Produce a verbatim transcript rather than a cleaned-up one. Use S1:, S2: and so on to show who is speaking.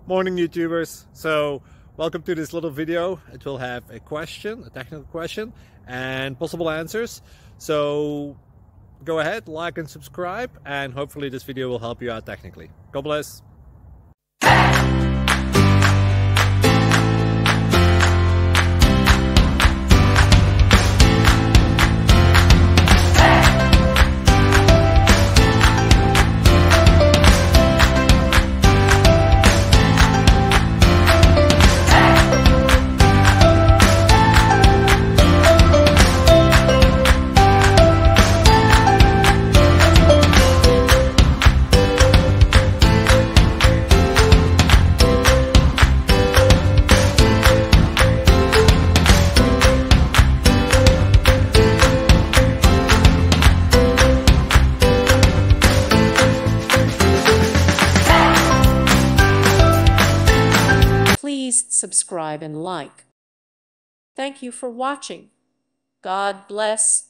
S1: Morning YouTubers. So welcome to this little video. It will have a question, a technical question, and possible answers. So go ahead, like and subscribe, and hopefully this video will help you out technically. God bless.
S2: Please subscribe and like. Thank you for watching. God bless.